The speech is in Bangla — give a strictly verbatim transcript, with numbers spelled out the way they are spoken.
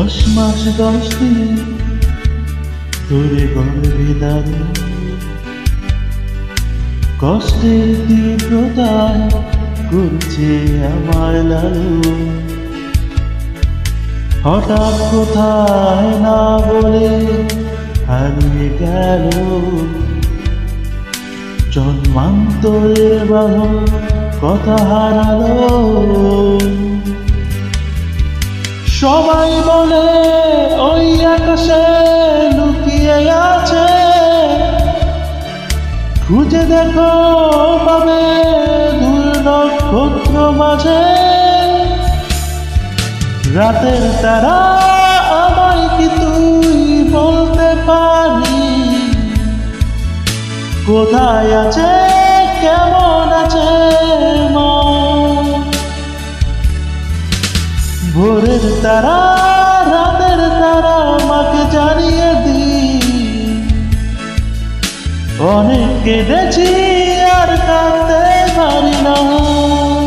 দশ মাস দশ দিন ধরে গর্ভে দাঁড়িয়ে কষ্টের তীব্রতায় করছে আমায় লালু। হঠাৎ কোথায় না বলে হারিয়ে গেল জন্মান্তরের বাঁধন কথা হারালো। সবাই বলে ওই আকাশে লুকিয়ে আছে, খুঁজে দেখো পাবে দূর নক্ষত্র মাঝে। রাতের তারা আমায় কি তুই বলতে পারি, কোথায় আছে কেমন আছে মা? ভোরের তারা রাতের তারা মাকে জানিয়ে দি, অনেক কেঁদেছি আর কাঁদতে পারি না।